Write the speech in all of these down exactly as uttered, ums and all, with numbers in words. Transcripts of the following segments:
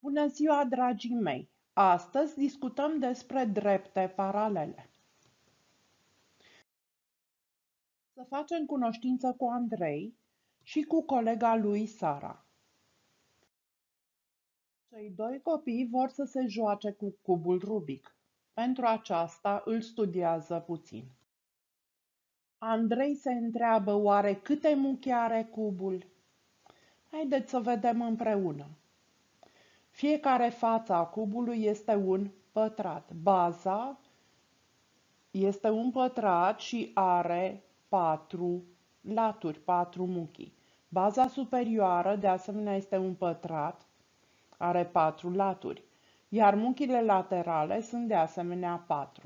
Bună ziua, dragii mei! Astăzi discutăm despre drepte paralele. Să facem cunoștință cu Andrei și cu colega lui Sara. Cei doi copii vor să se joace cu cubul Rubik. Pentru aceasta îl studiază puțin. Andrei se întreabă oare câte muchi are cubul? Haideți să vedem împreună. Fiecare față a cubului este un pătrat. Baza este un pătrat și are patru laturi, patru muchii. Baza superioară, de asemenea, este un pătrat, are patru laturi, iar muchile laterale sunt de asemenea patru.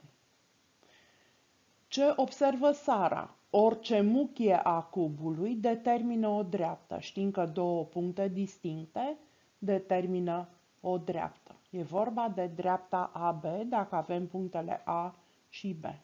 Ce observă Sara? Orice muchie a cubului determină o dreaptă. Știm că două puncte distincte determină o dreaptă. E vorba de dreapta A B dacă avem punctele A și B.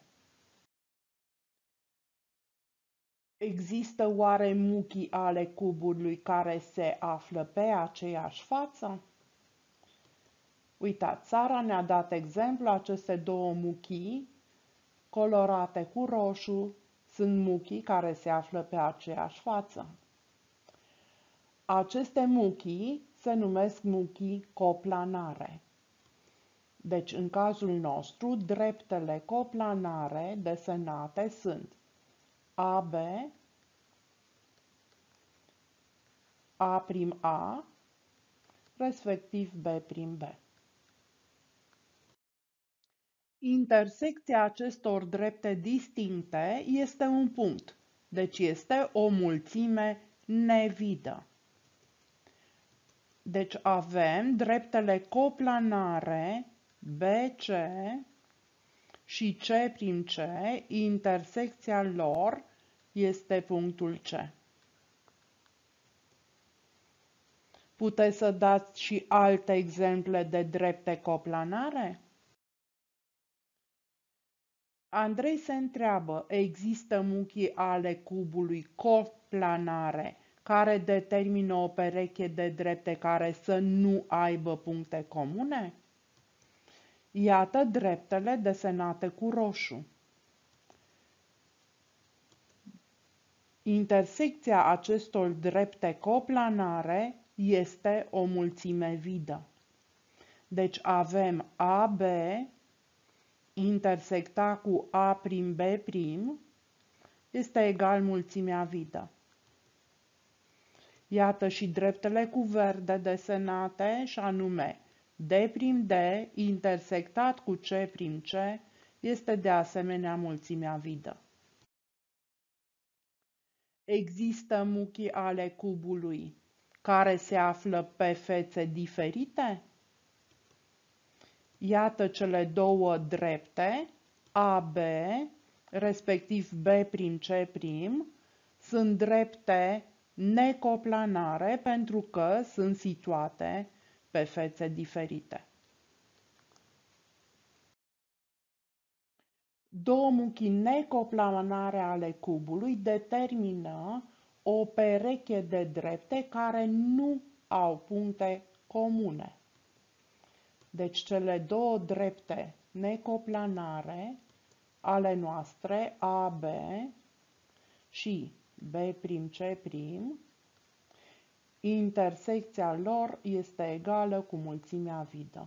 Există oare muchii ale cubului care se află pe aceeași față? Uitați, Sara ne-a dat exemplu, aceste două muchii colorate cu roșu sunt muchii care se află pe aceeași față. Aceste muchii se numesc muchii coplanare. Deci, în cazul nostru, dreptele coplanare desenate sunt A B, A' A, respectiv B' B. Intersecția acestor drepte distincte este un punct, deci este o mulțime nevidă. Deci avem dreptele coplanare B C și C', intersecția lor este punctul C. Puteți să dați și alte exemple de drepte coplanare? Andrei se întreabă, există muchii ale cubului coplanare care determină o pereche de drepte care să nu aibă puncte comune? Iată dreptele desenate cu roșu. Intersecția acestor drepte coplanare este o mulțime vidă. Deci avem A B intersecta cu A'B' este egal mulțimea vidă. Iată și dreptele cu verde desenate, și anume D'D intersectat cu C'C este de asemenea mulțimea vidă. Există muchii ale cubului care se află pe fețe diferite? Iată cele două drepte, A B, respectiv B'C', sunt drepte necoplanare pentru că sunt situate pe fețe diferite. Două muchii necoplanare ale cubului determină o pereche de drepte care nu au puncte comune. Deci cele două drepte necoplanare ale noastre, A B și B'C', intersecția lor este egală cu mulțimea vidă.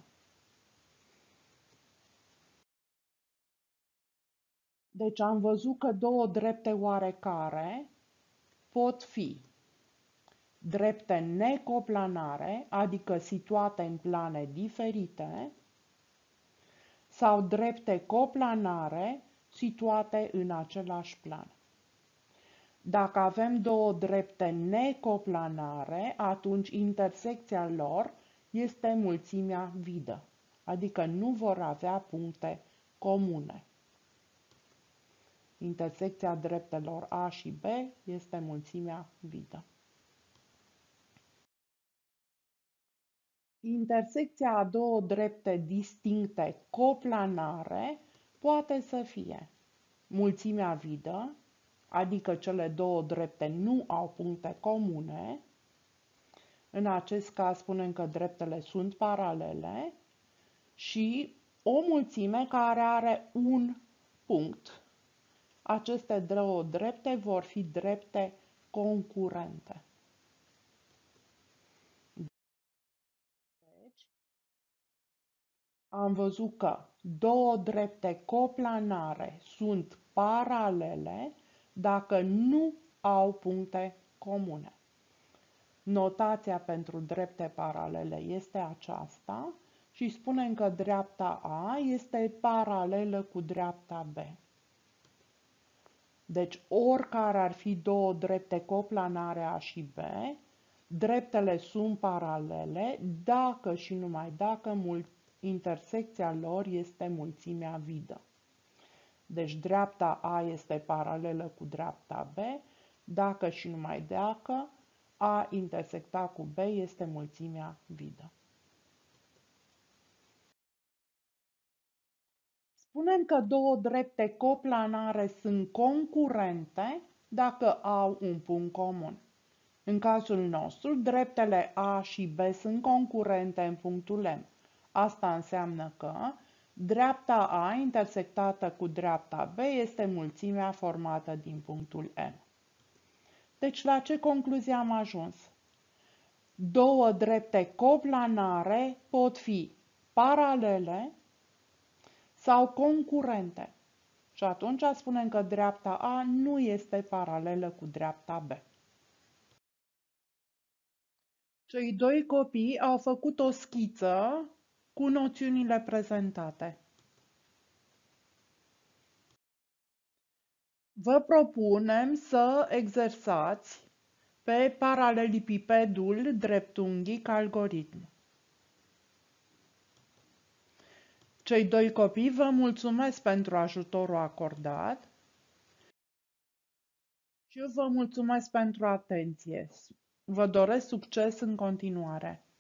Deci am văzut că două drepte oarecare pot fi drepte necoplanare, adică situate în plane diferite, sau drepte coplanare situate în același plan. Dacă avem două drepte necoplanare, atunci intersecția lor este mulțimea vidă, adică nu vor avea puncte comune. Intersecția dreptelor A și B este mulțimea vidă. Intersecția a două drepte distincte coplanare poate să fie mulțimea vidă, adică cele două drepte nu au puncte comune, În acest caz spunem că dreptele sunt paralele și o mulțime care are un punct. Aceste două drepte vor fi drepte concurente. Deci, am văzut că două drepte coplanare sunt paralele dacă nu au puncte comune. Notația pentru drepte paralele este aceasta și spunem că dreapta A este paralelă cu dreapta B. Deci, oricare ar fi două drepte coplanare A și B, dreptele sunt paralele dacă și numai dacă intersecția lor este mulțimea vidă. Deci, dreapta A este paralelă cu dreapta B dacă și numai dacă A intersectat cu B este mulțimea vidă. Spunem că două drepte coplanare sunt concurente dacă au un punct comun. În cazul nostru, dreptele A și B sunt concurente în punctul M. Asta înseamnă că dreapta A intersectată cu dreapta B este mulțimea formată din punctul M. Deci, la ce concluzie am ajuns? Două drepte coplanare pot fi paralele sau concurente. Și atunci spunem că dreapta A nu este paralelă cu dreapta B. Cei doi copii au făcut o schiță cu noțiunile prezentate. Vă propunem să exersați pe paralelipipedul dreptunghic algoritm. Cei doi copii vă mulțumesc pentru ajutorul acordat și eu vă mulțumesc pentru atenție. Vă doresc succes în continuare!